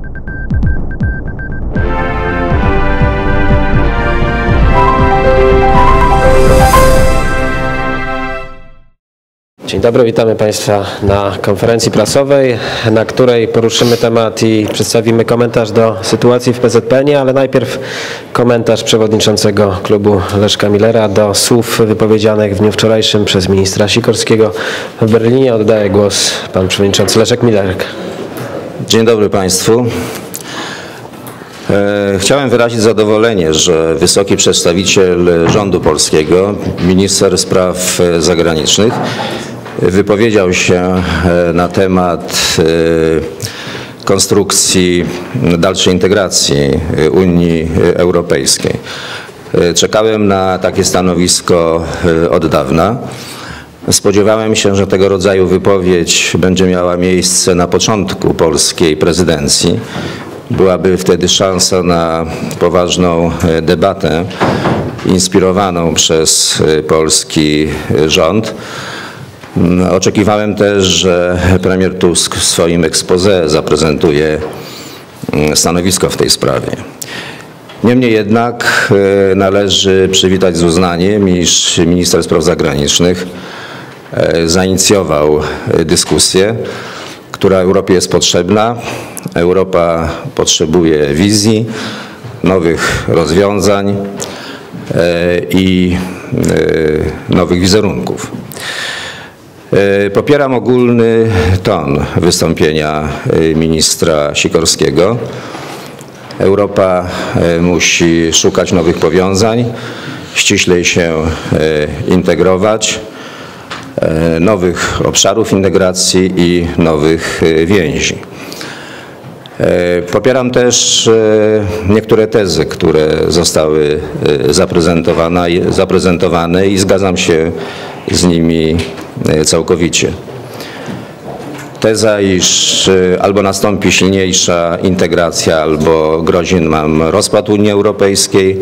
Dzień dobry, witamy Państwa na konferencji prasowej, na której poruszymy temat i przedstawimy komentarz do sytuacji w PZPN-ie, ale najpierw komentarz przewodniczącego klubu Leszka Millera do słów wypowiedzianych w dniu wczorajszym przez ministra Sikorskiego w Berlinie. Oddaję głos pan przewodniczący Leszek Miller. Dzień dobry Państwu. Chciałem wyrazić zadowolenie, że wysoki przedstawiciel rządu polskiego, minister spraw zagranicznych, wypowiedział się na temat konstrukcji dalszej integracji Unii Europejskiej. Czekałem na takie stanowisko od dawna. Spodziewałem się, że tego rodzaju wypowiedź będzie miała miejsce na początku polskiej prezydencji. Byłaby wtedy szansa na poważną debatę inspirowaną przez polski rząd. Oczekiwałem też, że premier Tusk w swoim exposé zaprezentuje stanowisko w tej sprawie. Niemniej jednak należy przywitać z uznaniem, iż minister spraw zagranicznych zainicjował dyskusję, która Europie jest potrzebna. Europa potrzebuje wizji, nowych rozwiązań i nowych wizerunków. Popieram ogólny ton wystąpienia ministra Sikorskiego. Europa musi szukać nowych powiązań, ściślej się integrować, nowych obszarów integracji i nowych więzi. Popieram też niektóre tezy, które zostały zaprezentowane i zgadzam się z nimi całkowicie. Teza, iż albo nastąpi silniejsza integracja, albo grozi nam rozpad Unii Europejskiej.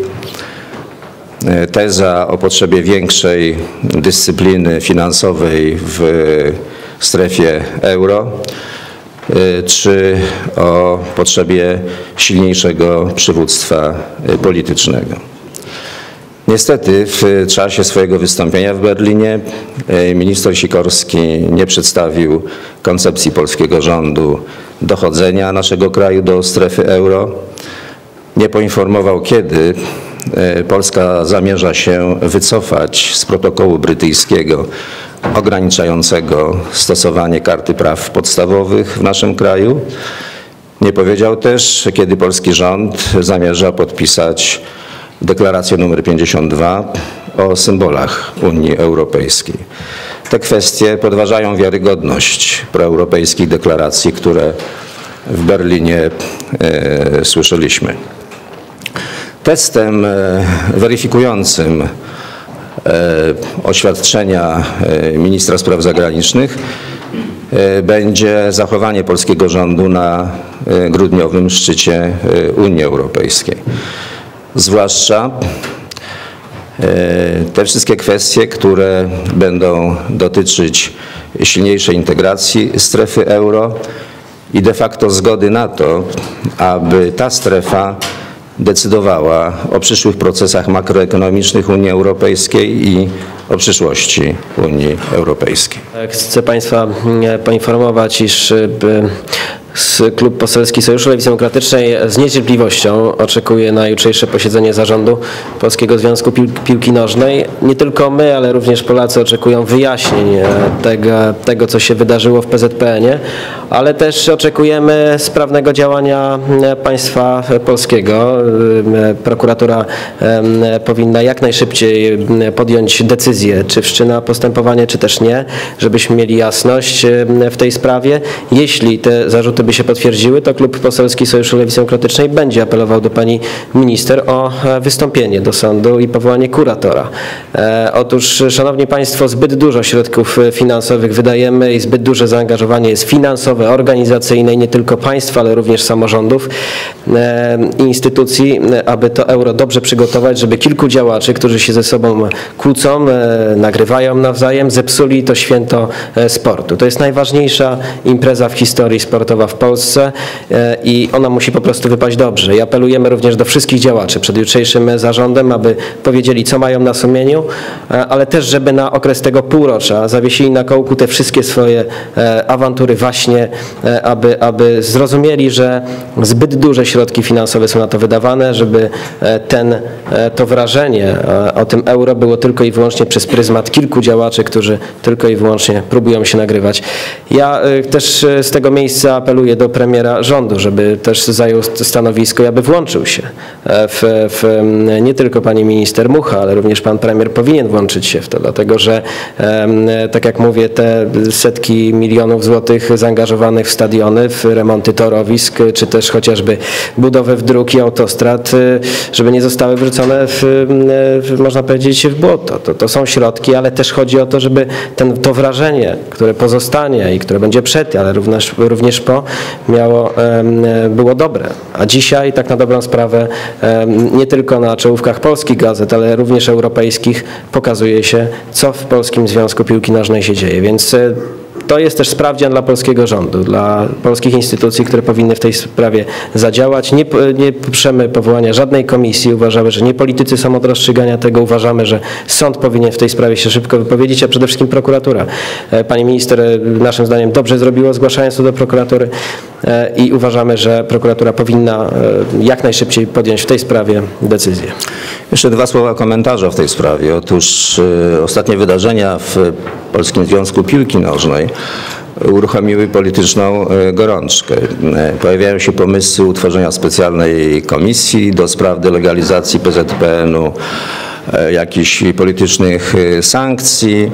Teza o potrzebie większej dyscypliny finansowej w strefie euro, czy o potrzebie silniejszego przywództwa politycznego. Niestety w czasie swojego wystąpienia w Berlinie minister Sikorski nie przedstawił koncepcji polskiego rządu dochodzenia naszego kraju do strefy euro. Nie poinformował, kiedy Polska zamierza się wycofać z protokołu brytyjskiego ograniczającego stosowanie Karty Praw Podstawowych w naszym kraju. Nie powiedział też, kiedy polski rząd zamierza podpisać deklarację nr 52 o symbolach Unii Europejskiej. Te kwestie podważają wiarygodność proeuropejskich deklaracji, które w Berlinie słyszeliśmy. Testem weryfikującym oświadczenia ministra spraw zagranicznych będzie zachowanie polskiego rządu na grudniowym szczycie Unii Europejskiej. Zwłaszcza te wszystkie kwestie, które będą dotyczyć silniejszej integracji strefy euro i de facto zgody na to, aby ta strefa decydowała o przyszłych procesach makroekonomicznych Unii Europejskiej i o przyszłości Unii Europejskiej. Chcę Państwa poinformować, iż Klub Poselski Sojuszu Lewicy Demokratycznej z niecierpliwością oczekuje na jutrzejsze posiedzenie zarządu Polskiego Związku Piłki Nożnej. Nie tylko my, ale również Polacy oczekują wyjaśnień tego, co się wydarzyło w PZPN-ie, ale też oczekujemy sprawnego działania państwa polskiego. Prokuratura powinna jak najszybciej podjąć decyzję, czy wszczyna postępowanie, czy też nie, żebyśmy mieli jasność w tej sprawie. Jeśli te zarzuty by się potwierdziły, to Klub Poselski Sojuszu Lewicy Demokratycznej będzie apelował do pani minister o wystąpienie do sądu i powołanie kuratora. Otóż, szanowni państwo, zbyt dużo środków finansowych wydajemy i zbyt duże zaangażowanie jest finansowe, organizacyjne i nie tylko państwa, ale również samorządów i instytucji, aby to euro dobrze przygotować, żeby kilku działaczy, którzy się ze sobą kłócą, nagrywają nawzajem, zepsuli to święto sportu. To jest najważniejsza impreza w historii sportowa w w Polsce i ona musi po prostu wypaść dobrze. I apelujemy również do wszystkich działaczy przed jutrzejszym zarządem, aby powiedzieli, co mają na sumieniu, ale też, żeby na okres tego półrocza zawiesili na kołku te wszystkie swoje awantury właśnie, aby zrozumieli, że zbyt duże środki finansowe są na to wydawane, żeby to wrażenie o tym euro było tylko i wyłącznie przez pryzmat kilku działaczy, którzy tylko i wyłącznie próbują się nagrywać. Ja też z tego miejsca apeluję do premiera rządu, żeby też zajął stanowisko i aby włączył się nie tylko pani minister Mucha, ale również pan premier powinien włączyć się w to, dlatego że tak jak mówię, te setki milionów złotych zaangażowanych w stadiony, w remonty torowisk, czy też chociażby budowę dróg i autostrad, żeby nie zostały wyrzucone można powiedzieć, w błoto. To są środki, ale też chodzi o to, żeby to wrażenie, które pozostanie i które będzie przed, ale również po, było dobre. A dzisiaj, tak na dobrą sprawę, nie tylko na czołówkach polskich gazet, ale również europejskich pokazuje się, co w Polskim Związku Piłki Nożnej się dzieje. Więc to jest też sprawdzian dla polskiego rządu, dla polskich instytucji, które powinny w tej sprawie zadziałać. Nie poprzemy powołania żadnej komisji. Uważamy, że nie politycy są od rozstrzygania tego. Uważamy, że sąd powinien w tej sprawie się szybko wypowiedzieć, a przede wszystkim prokuratura. Pani minister naszym zdaniem dobrze zrobiła, zgłaszając to do prokuratury i uważamy, że prokuratura powinna jak najszybciej podjąć w tej sprawie decyzję. Jeszcze dwa słowa komentarza w tej sprawie. Otóż ostatnie wydarzenia w Polskim Związku Piłki Nożnej uruchomiły polityczną gorączkę. Pojawiają się pomysły utworzenia specjalnej komisji do spraw delegalizacji PZPN-u, jakichś politycznych sankcji.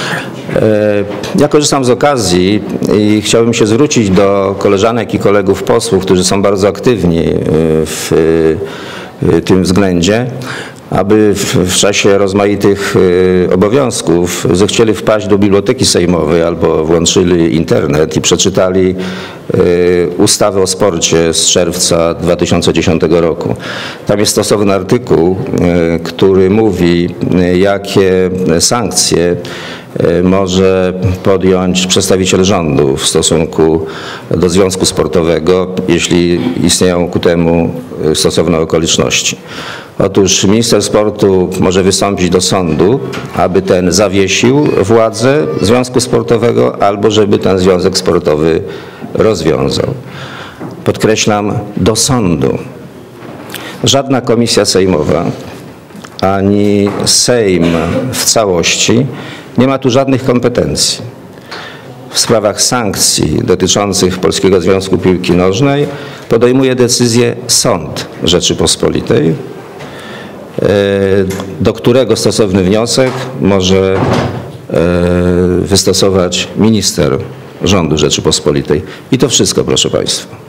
Ja korzystam z okazji i chciałbym się zwrócić do koleżanek i kolegów posłów, którzy są bardzo aktywni w tym względzie, aby w czasie rozmaitych obowiązków zechcieli wpaść do Biblioteki Sejmowej albo włączyli internet i przeczytali ustawę o sporcie z czerwca 2010 roku. Tam jest stosowny artykuł, który mówi, jakie sankcje może podjąć przedstawiciel rządu w stosunku do związku sportowego, jeśli istnieją ku temu stosowne okoliczności. Otóż minister sportu może wystąpić do sądu, aby ten zawiesił władzę związku sportowego albo żeby ten związek sportowy rozwiązał. Podkreślam, do sądu. Żadna komisja sejmowa ani Sejm w całości nie ma tu żadnych kompetencji. W sprawach sankcji dotyczących Polskiego Związku Piłki Nożnej podejmuje decyzję Sąd Rzeczypospolitej, do którego stosowny wniosek może wystosować minister rządu Rzeczypospolitej. I to wszystko, proszę Państwa.